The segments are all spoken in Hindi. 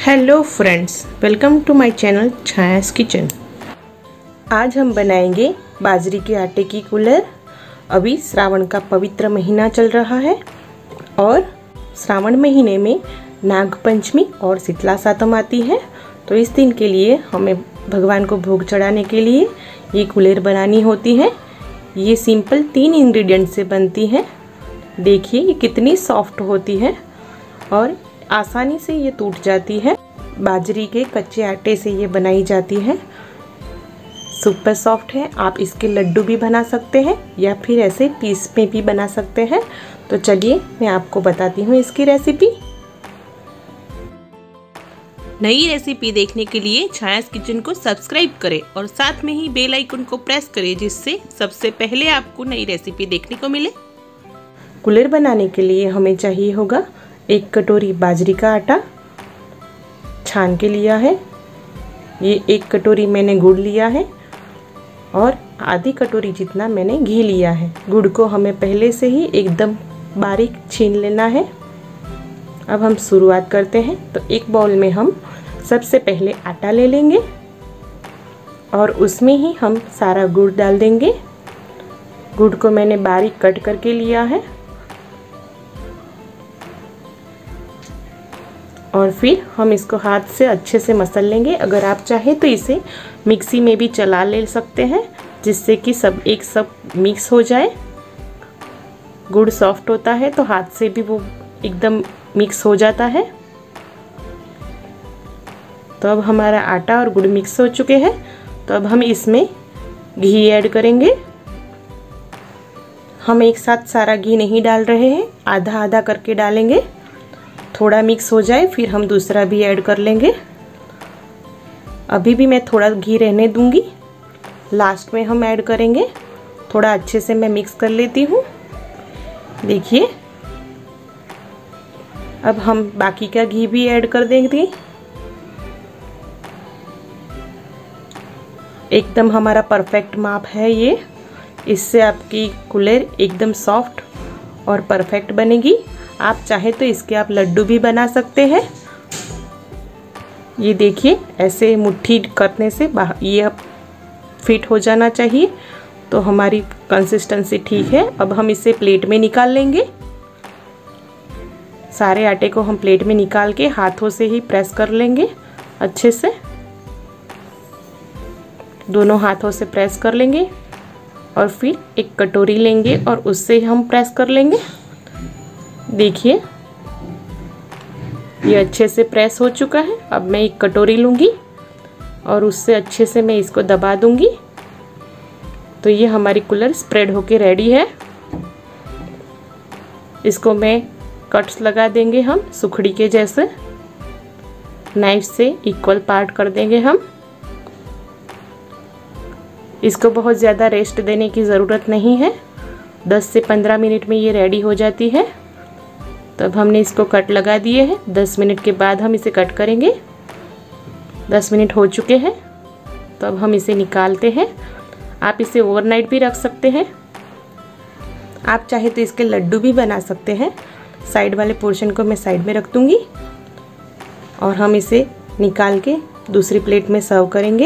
Hello friends, welcome to my channel Chhaya's kitchen. आज हम बनाएंगे बाजरे के आटे की कूलर। अभी श्रावण का पवित्र महीना चल रहा है और श्रावण महीने में नाग पंचमी और शीतला सातम आती है। तो इस दिन के लिए हमें भगवान को भोग चढ़ाने के लिए ये कूलर बनानी होती है। ये सिंपल 3 इंग्रेडिएंट से बनती है। देखिए ये कितनी सॉफ्ट होती है और आसानी से ये टूट जाती है। बाजरी के कच्चे आटे से ये बनाई जाती है। सुपर सॉफ्ट है। आप इसके लड्डू भी बना सकते हैं या फिर ऐसे पीस में भी बना सकते हैं। तो चलिए मैं आपको बताती हूँ इसकी रेसिपी। नई रेसिपी देखने के लिए छायास किचन को सब्सक्राइब करें और साथ में ही बेल आइकन को प्रेस करें, जिससे सबसे पहले आपको नई रेसिपी देखने को मिले। कूलर बनाने के लिए हमें चाहिए होगा 1 कटोरी बाजरी का आटा छान के लिया है। ये 1 कटोरी मैंने गुड़ लिया है और आधी कटोरी जितना मैंने घी लिया है। गुड़ को हमें पहले से ही एकदम बारीक छीन लेना है। अब हम शुरुआत करते हैं। तो एक बाउल में हम सबसे पहले आटा ले लेंगे और उसमें ही हम सारा गुड़ डाल देंगे। गुड़ को मैंने बारीक कट करके लिया है और फिर हम इसको हाथ से अच्छे से मसल लेंगे। अगर आप चाहे तो इसे मिक्सी में भी चला ले सकते हैं, जिससे कि सब मिक्स हो जाए। गुड़ सॉफ्ट होता है तो हाथ से भी वो एकदम मिक्स हो जाता है। तो अब हमारा आटा और गुड़ मिक्स हो चुके हैं। तो अब हम इसमें घी ऐड करेंगे। हम एक साथ सारा घी नहीं डाल रहे हैं, आधा आधा करके डालेंगे। थोड़ा मिक्स हो जाए फिर हम दूसरा भी ऐड कर लेंगे। अभी भी मैं थोड़ा घी रहने दूंगी, लास्ट में हम ऐड करेंगे। थोड़ा अच्छे से मैं मिक्स कर लेती हूँ। देखिए अब हम बाकी का घी भी ऐड कर देंगे। एकदम हमारा परफेक्ट माप है ये। इससे आपकी कूलर एकदम सॉफ्ट और परफेक्ट बनेगी। आप चाहे तो इसके आप लड्डू भी बना सकते हैं। ये देखिए ऐसे मुट्ठी करने से ये फिट हो जाना चाहिए। तो हमारी कंसिस्टेंसी ठीक है। अब हम इसे प्लेट में निकाल लेंगे। सारे आटे को हम प्लेट में निकाल के हाथों से ही प्रेस कर लेंगे अच्छे से। दोनों हाथों से प्रेस कर लेंगे और फिर एक कटोरी लेंगे और उससे हम प्रेस कर लेंगे। देखिए ये अच्छे से प्रेस हो चुका है। अब मैं एक कटोरी लूँगी और उससे अच्छे से मैं इसको दबा दूँगी। तो ये हमारी कूलर स्प्रेड होके रेडी है। इसको मैं कट्स लगा देंगे हम सुखड़ी के जैसे। नाइफ से इक्वल पार्ट कर देंगे हम। इसको बहुत ज़्यादा रेस्ट देने की ज़रूरत नहीं है। 10 से 15 मिनट में ये रेडी हो जाती है। तो अब हमने इसको कट लगा दिए हैं। 10 मिनट के बाद हम इसे कट करेंगे। 10 मिनट हो चुके हैं। तो अब हम इसे निकालते हैं। आप इसे ओवरनाइट भी रख सकते हैं। आप चाहे तो इसके लड्डू भी बना सकते हैं। साइड वाले पोर्शन को मैं साइड में रख दूँगी और हम इसे निकाल के दूसरी प्लेट में सर्व करेंगे।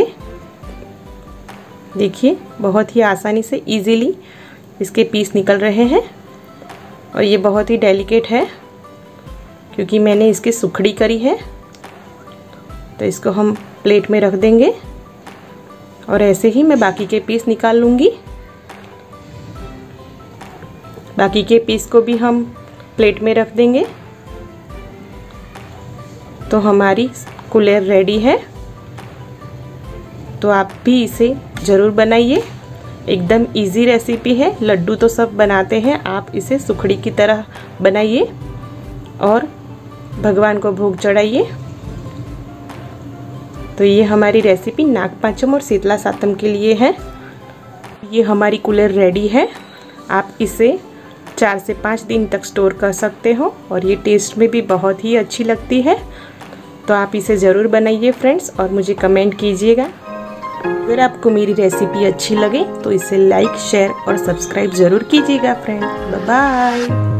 देखिए बहुत ही आसानी से इजीली इसके पीस निकल रहे हैं और ये बहुत ही डेलिकेट है क्योंकि मैंने इसकी सुखड़ी करी है। तो इसको हम प्लेट में रख देंगे और ऐसे ही मैं बाकी के पीस निकाल लूँगी। बाकी के पीस को भी हम प्लेट में रख देंगे। तो हमारी कूलर रेडी है। तो आप भी इसे ज़रूर बनाइए। एकदम इजी रेसिपी है। लड्डू तो सब बनाते हैं, आप इसे सुखड़ी की तरह बनाइए और भगवान को भोग चढ़ाइए। तो ये हमारी रेसिपी नाग पंचम और शीतला सातम के लिए है। ये हमारी कूलर रेडी है। आप इसे 4 से 5 दिन तक स्टोर कर सकते हो और ये टेस्ट में भी बहुत ही अच्छी लगती है। तो आप इसे ज़रूर बनाइए फ्रेंड्स और मुझे कमेंट कीजिएगा। अगर आपको मेरी रेसिपी अच्छी लगे तो इसे लाइक, शेयर और सब्सक्राइब ज़रूर कीजिएगा फ्रेंड। Bye bye.